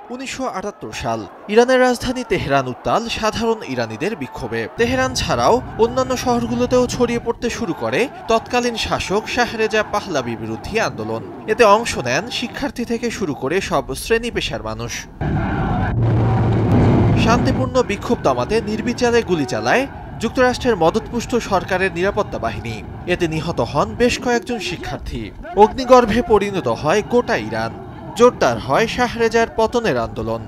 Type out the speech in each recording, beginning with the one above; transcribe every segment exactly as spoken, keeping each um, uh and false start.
উনিশশো আটাত্তর সাল। ইরানের রাজধানী তেহরান উত্তাল সাধারণ ইরানিদের বিক্ষোভে। তেহরান ছাড়াও অন্যান্য শহরগুলোতেও ছড়িয়ে পড়তে শুরু করে তৎকালীন শাসক শাহ রেজা পাহলাভি বিরোধী আন্দোলন। এতে অংশ নেন শিক্ষার্থী থেকে শুরু করে সব শ্রেণী পেশার মানুষ। শান্তিপূর্ণ বিক্ষোভ দমাতে নির্বিচারে গুলি চালায় যুক্তরাষ্ট্রের মদতপুষ্ট সরকারের নিরাপত্তা বাহিনী। এতে নিহত হন বেশ কয়েকজন শিক্ষার্থী। অগ্নিগর্ভে পরিণত হয় গোটা ইরান। জোরদার হয় শাহ রেজার পতনের আন্দোলন।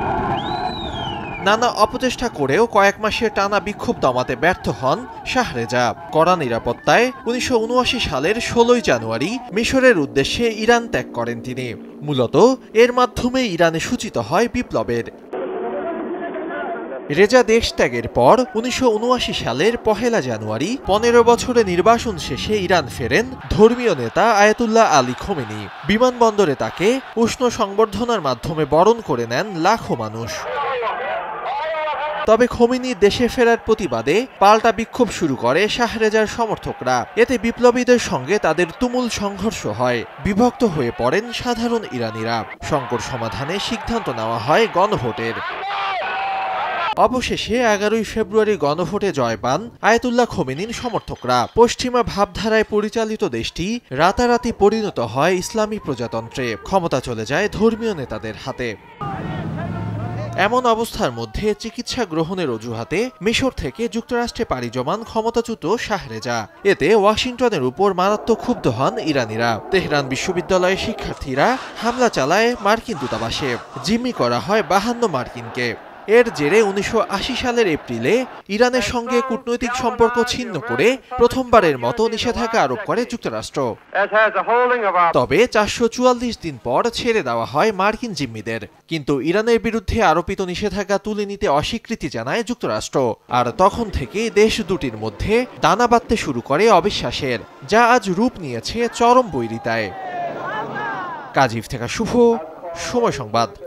নানা অপচেষ্টা করেও কয়েক মাসের টানা বিক্ষোভ দমাতে ব্যর্থ হন শাহ রেজা। কড়া নিরাপত্তায় উনিশশো উনআশি সালের ষোলোই জানুয়ারি মিশরের উদ্দেশ্যে ইরান ত্যাগ করেন তিনি। মূলত এর মাধ্যমে ইরানে সূচিত হয় বিপ্লবের। রেজা দেশ ত্যাগের পর উনিশশো উনআশি সালের পহেলা জানুয়ারি পনেরো বছরে নির্বাসন শেষে ইরান ফেরেন ধর্মীয় নেতা আয়াতুল্লাহ আলী খোমেনি। বিমানবন্দরে তাকে উষ্ণ সংবর্ধনার মাধ্যমে বরণ করে নেন লাখো মানুষ। তবে খোমেনি দেশে ফেরার প্রতিবাদে পাল্টা বিক্ষোভ শুরু করে শাহ রেজার সমর্থকরা। এতে বিপ্লবীদের সঙ্গে তাদের তুমুল সংঘর্ষ হয়। বিভক্ত হয়ে পড়েন সাধারণ ইরানিরা। সংকট সমাধানে সিদ্ধান্ত নেওয়া হয় গণভোটের। অবশেষে এগারোই ফেব্রুয়ারি গণভোটে জয় পান আয়াতুল্লাহ খোমেনির সমর্থকরা। পশ্চিমা ভাবধারায় পরিচালিত দেশটি রাতারাতি পরিণত হয় ইসলামী প্রজাতন্ত্রে। ক্ষমতা চলে যায় ধর্মীয় নেতাদের হাতে। এমন অবস্থার মধ্যে চিকিৎসা গ্রহণের অজুহাতে মিশর থেকে যুক্তরাষ্ট্রে পাড়ি জমান ক্ষমতাচ্যুত শাহ রেজা। এতে ওয়াশিংটনের উপর মারাত্মক ক্ষুব্ধ হন ইরানিরা। তেহরান বিশ্ববিদ্যালয়ের শিক্ষার্থীরা হামলা চালায় মার্কিন দূতাবাসে। জিম্মি করা হয় বাহান্ন মার্কিনকে। এর জেরে উনিশশো আশি সালের এপ্রিলে ইরানের সঙ্গে কূটনৈতিক সম্পর্ক ছিন্ন করে প্রথমবারের মতো নিষেধাজ্ঞা আরোপ করে যুক্তরাষ্ট্র। তবে চারশো চুয়াল্লিশ দিন পর ছেড়ে দেওয়া হয় মার্কিন জিম্মিদের। কিন্তু ইরানের বিরুদ্ধে আরোপিত নিষেধাজ্ঞা তুলে নিতে অস্বীকৃতি জানায় যুক্তরাষ্ট্র। আর তখন থেকে দেশ দুটির মধ্যে দানা বাঁধতে শুরু করে অবিশ্বাসের, যা আজ রূপ নিয়েছে চরম বৈরিতায়। কাজিফ থেকে শুভ, সময় সংবাদ।